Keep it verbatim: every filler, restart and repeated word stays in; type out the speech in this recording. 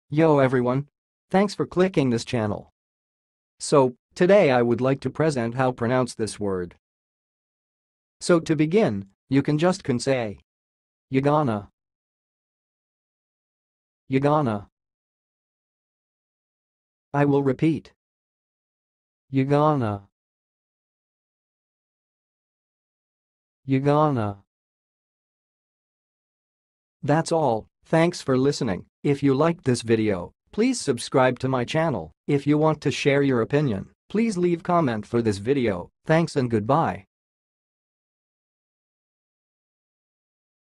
Yo everyone! Thanks for clicking this channel. So, today I would like to present how pronounce this word. So to begin, you can just can say Ugonna. Ugonna. I will repeat. Ugonna. Ugonna. That's all, thanks for listening. If you liked this video, please subscribe to my channel. If you want to share your opinion, please leave comment for this video. Thanks and goodbye.